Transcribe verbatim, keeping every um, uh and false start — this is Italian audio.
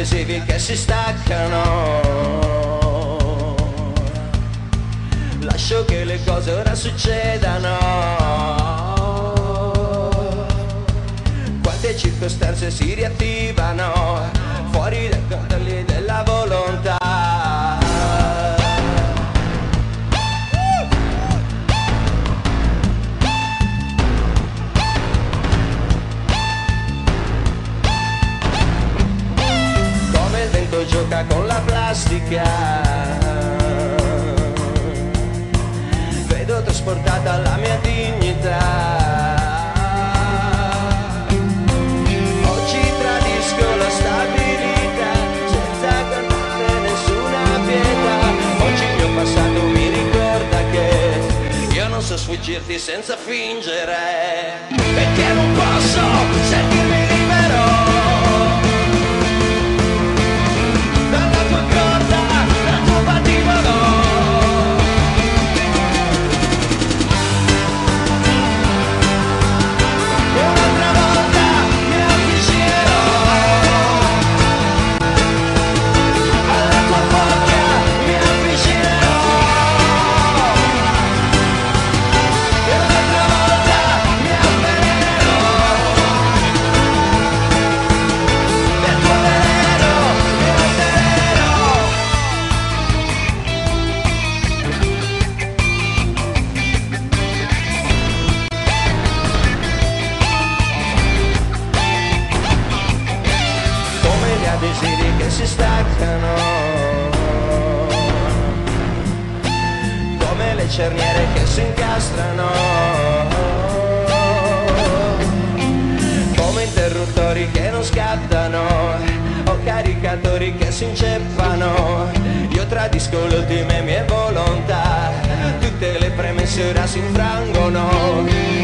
adesivi che si staccano. Lascio che le cose ora succedano. Quante circostanze si riattivano fuori dai controlli della volontà. Come il vento gioca con la plastica, vedo trasportata la mia dignità. Sfuggirti senza fingere, perché non posso sentirmi libero dalla tua corda, dal tuo patibolo. E un'altra volta mi avvicino alla tua bocca, mi avvicino. Adesivi che si staccano, come le cerniere che si incastrano, come interruttori che non scattano o caricatori che si inceppano. Io tradisco le ultime mie volontà, tutte le premesse ora si infrangono.